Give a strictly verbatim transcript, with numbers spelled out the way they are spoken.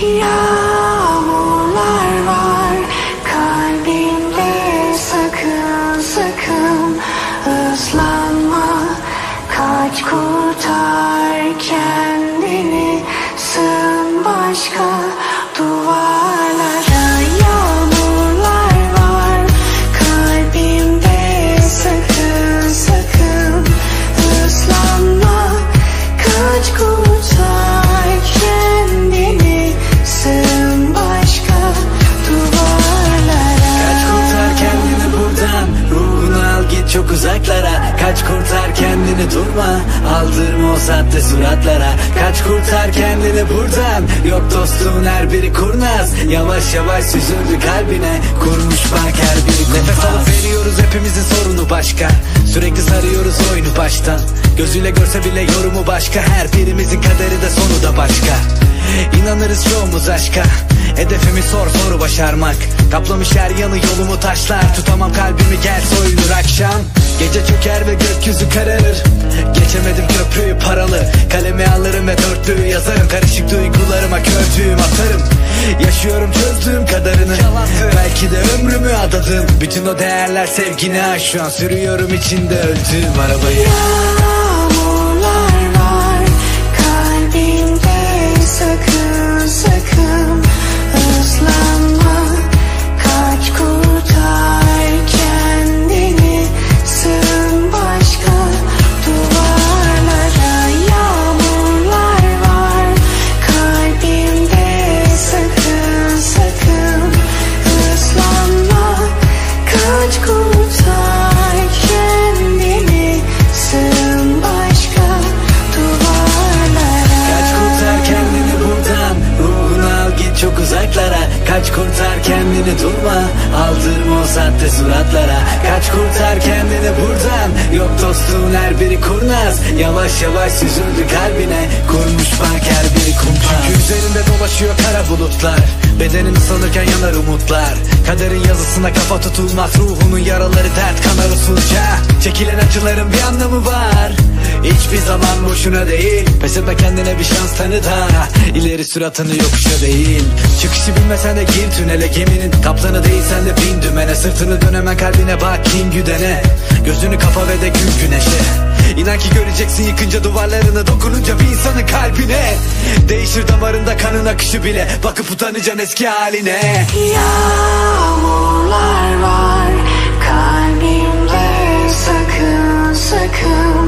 Yağmurlar var kalbimde, sakın sakın ıslanma. Kaç, kurtar kendini, sığın başka duvarlara. Yağmurlar var kalbimde, sakın sakın ıslanma. Kaç, kurtar kendini, sığın başka duvarlara. Kaç, kurtar kendini buradan, ruhunu al git çok uzaklara. Kaç, kurtar kendini, durma, aldırma o sahte suratlara. Kaç, kurtar kendini buradan, yok dostluğun her biri kurnaz. Yavaş yavaş süzüldü kalbine, kurmuş bak her biri kumpas. Nefes alıp veriyoruz, hepimizin sorunu başka. Sürekli sarıyoruz oyunu baştan. Gözüyle görse bile yorumu başka. Her birimizin kaderi de sonu da başka. İnanırız çoğumuz aşka. Hedefimiz sor soru başarmak. Kaplamış her yanı yolumu taşlar. Tutamam kalbimi, gel soyulur akşam. Gece çöker ve gökyüzü kararır. Geçemedim köprüyü paralı. Kalemi alırım ve dörtlüğü yazarım. Karışık duygularıma kötüyüm atarım. Yaşıyorum çözdüğüm kadarını. Belki de ömrümü adadım. Bütün o değerler sevgine aş. Şu an sürüyorum içinde öldüğüm arabayı. Yağmurlar var kalbimde, sakın sakın ıslanma. Kaç, kurtar kendini, sığın başka duvarlara. Yağmurlar var kalbimde, sakın sakın ıslanma. Kaç, kurtar kendini, sığın başka duvarlara. Kaç, kurtar kendini buradan, ruhunu al git çok uzaklara. Kaç, kurtar kendini, durma, aldırma o sahte suratlara. Kaç, kurtar kendini buradan, yok dostluğun her biri kurnaz. Yavaş yavaş süzüldü kalbine, kurmuş bak her biri kumpas. Çünkü üzerinde dolaşıyor kara bulutlar. Bedenin ıslanırken yanar umutlar. Kaderin yazısına kafa tutulmaz, ruhunun yaraları dert kanar usulca. Çekilen acıların bir anlamı var, hiçbir zaman boşuna değil. Pes etme, kendine bir şans tanı da, İleri suratını yokuşa değil. Çıkışı bilmesen de gir tünele, geminin kaptanı değilsen de bin dümene. Sırtını dön hemen kalbine bak, kin güdene. Gözünü kapa ve de gül güneşe. İnan ki göreceksin yıkınca duvarlarını, dokununca bir insanın kalbine. Değişir damarında kanın akışı bile, bakıp utanacaksın eski haline. Yağmurlar var kalbimde, sakın sakın